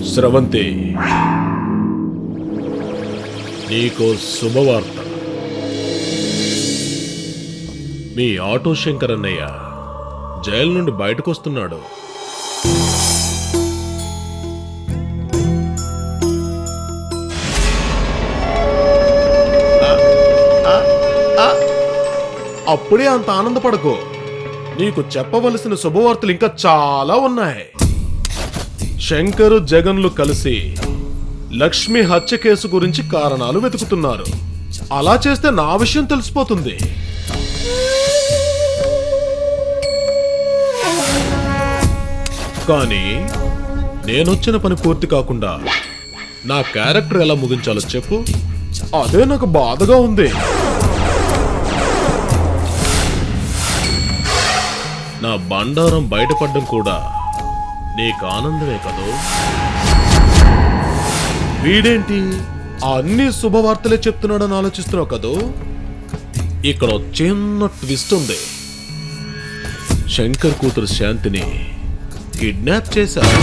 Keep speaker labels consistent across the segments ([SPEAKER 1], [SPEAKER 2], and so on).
[SPEAKER 1] స్రవంతి, నీకో శుభవార్త. మీ ఆటో శంకర్ అన్నయ్య జైలు నుండి బయటకు వస్తున్నాడు. అప్పుడే అంత ఆనందపడకు. నీకు చెప్పవలసిన శుభవార్తలు ఇంకా చాలా ఉన్నాయి. శంకరు జగన్లు కలిసి లక్ష్మి హత్య కేసు గురించి కారణాలు వెతుకుతున్నారు. అలా చేస్తే నా విషయం తెలిసిపోతుంది. కానీ నేనొచ్చిన పని పూర్తి కాకుండా నా క్యారెక్టర్ ఎలా ముగించాలో చెప్పు. అదే నాకు బాధగా ఉంది. నా బండారం బయటపడ్డం కూడా నీకు ఆనందమే కదూ. వీడేంటి అన్ని శుభవార్తలే చెప్తున్నాడని ఆలోచిస్తున్నావు కదూ. ఇక్కడ చిన్న ట్విస్ట్ ఉంది. శంకర్ కూతురు శాంతిని కిడ్నాప్ చేశారు.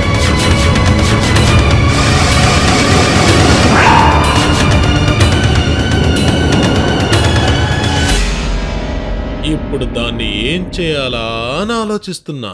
[SPEAKER 1] ఇప్పుడు దాన్ని ఏం చేయాలా అని ఆలోచిస్తున్నా.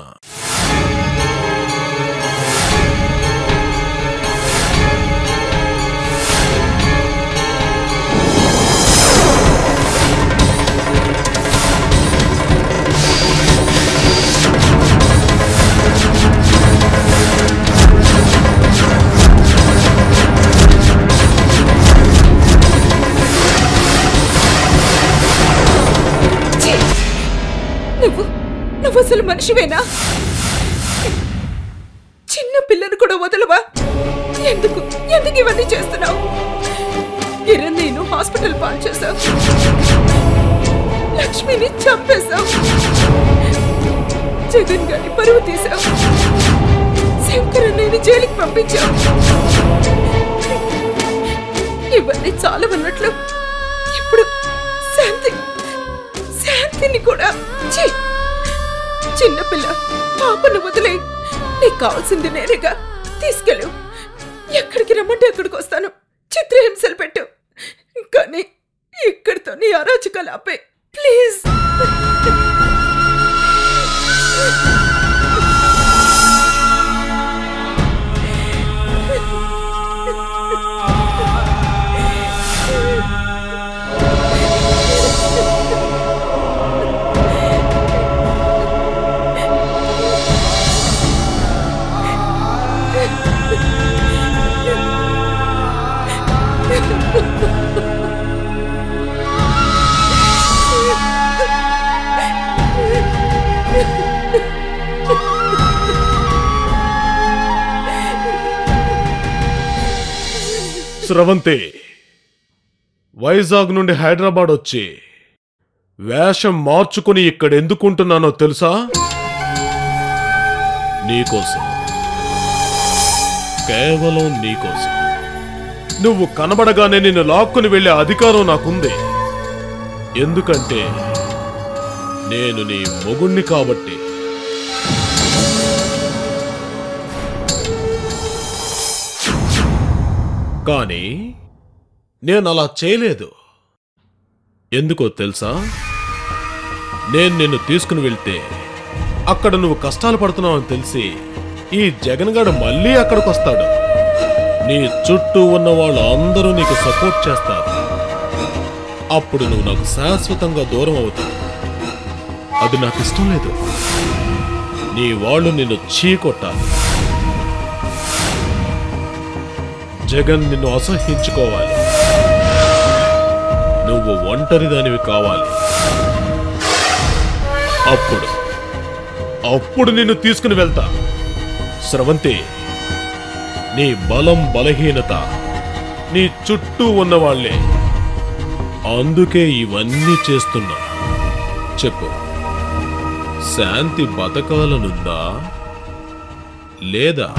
[SPEAKER 2] నువ్వు అసలు మనిషివేనా? చిన్న పిల్లను కూడా వదలవా? ఎందుకు ఎందుకు ఇవన్నీ చేస్తున్నావు? కిరణ్ నేను హాస్పిటల్ పాలు చేశావు, లక్ష్మిని చంపేశావు, జగన్ గారి పరువు తీశావు, శంకర్ నేను జైలుకి పంపించావు. ఇవన్నీ చాలా ఉన్నట్లు ఇప్పుడు శాంతిని కూడా. చిన్నపిల్ల పాపను వదిలే. నీకు కావాల్సింది నేనేగా. తీసుకెళ్ళు. ఎక్కడికి రమ్మంటే ఎక్కడికి వస్తాను. చిత్రహింసలు పెట్టు. కానీ ఇక్కడితో నీ అరాచకాలు ఆపే ప్లీజ్.
[SPEAKER 1] స్రవంతి, వైజాగ్ నుండి హైదరాబాద్ వచ్చి వేషం మార్చుకుని ఇక్కడ ఎందుకుంటున్నానో తెలుసా? నీకోసం, కేవలం నీకోసం. నువ్వు కనబడగానే నిన్ను లాక్కుని వెళ్లే అధికారం నాకుంది. ఎందుకంటే నేను నీ మొగుణ్ణి కాబట్టి. కానీ నేను అలా చేయలేదు. ఎందుకో తెలుసా? నేను నిన్ను తీసుకుని వెళ్తే అక్కడ నువ్వు కష్టాలు పడుతున్నావు అని తెలిసి ఈ జగన్ గారు మళ్ళీ అక్కడికి వస్తాడు. నీ చుట్టూ ఉన్న వాళ్ళు అందరూ నీకు సపోర్ట్ చేస్తారు. అప్పుడు నువ్వు నాకు శాశ్వతంగా దూరం అవుతావు. అది నాకు ఇష్టం లేదు. నీ వాళ్ళు నిన్ను చీకొట్టాలి. జగన్ నిన్ను అసహ్యించుకోవాలి. నువ్వు ఒంటరిదానివి కావాలి. అప్పుడు నిన్ను తీసుకుని వెళ్తా. స్రవంతి, నీ బలం బలహీనత నీ చుట్టూ ఉన్నవాళ్లే. అందుకే ఇవన్నీ చేస్తున్నా. చెప్పు, శాంతి బతకాలనుందా లేదా?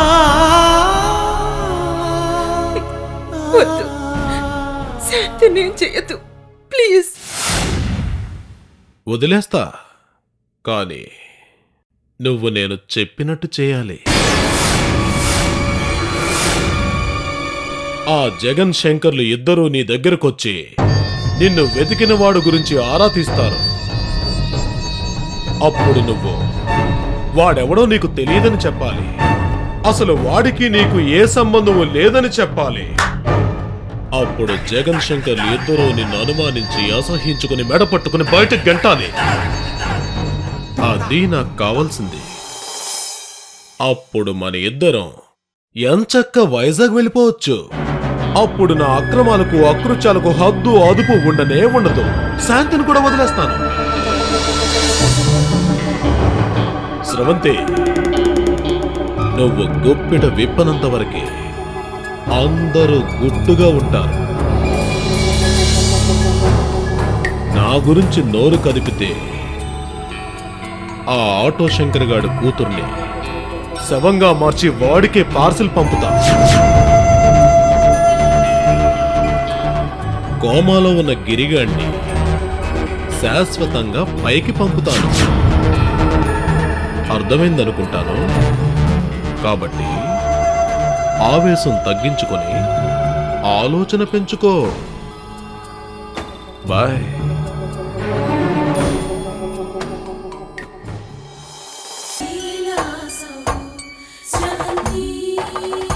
[SPEAKER 2] వద్దు, శాంతి నేను చెయ్యదు ప్లీజ్.
[SPEAKER 1] వదిలేస్తా, కానీ నువ్వు నేను చెప్పినట్టు చేయాలి. ఆ జగన్ శంకర్లు ఇద్దరూ నీ దగ్గరకొచ్చి నిన్ను వెతికిన వాడు గురించి ఆరా తీస్తారు. అప్పుడు నువ్వు వాడెవడో నీకు తెలియదని చెప్పాలి. అసలు వాడికి నీకు ఏ సంబంధము లేదని చెప్పాలి. అప్పుడు జగన్ శంకర్లు ఇద్దరూ నిన్ను అనుమానించి అసహించుకుని మెడపట్టుకుని బయటకు గెంటాలి. అది నాకు కావాల్సింది. అప్పుడు మన ఇద్దరం ఎంచక్క వైజాగ్ వెళ్ళిపోవచ్చు. అప్పుడు నా అక్రమాలకు అకృత్యాలకు హద్దు అదుపు ఉండనే ఉండదు. శాంతిని కూడా వదిలేస్తాను. స్రవంతి, నువ్వు గుప్పిట విప్పనంత వరకే అందరూ గుట్టుగా ఉంటారు. నా గురించి నోరు కదిపితే ఆ ఆటో శంకర్ గాడు కూతుర్ని శవంగా మార్చి వాడికే పార్సిల్ పంపుతా. కోమాలో ఉన్న గిరిగాడిని శాశ్వతంగా పైకి పంపుతాను. అర్థమైందనుకుంటాను. కాబట్టి ఆవేశం తగ్గించుకొని ఆలోచన పెంచుకో. Bye.
[SPEAKER 3] Chi La Sow Sravanthi.